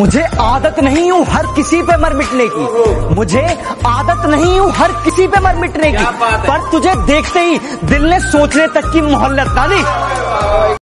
मुझे आदत नहीं हूँ हर किसी पे मर मिटने की, मुझे आदत नहीं हूँ हर किसी पे मर मिटने की, पर तुझे देखते ही दिल ने सोचने तक की मोहल्लत डाली।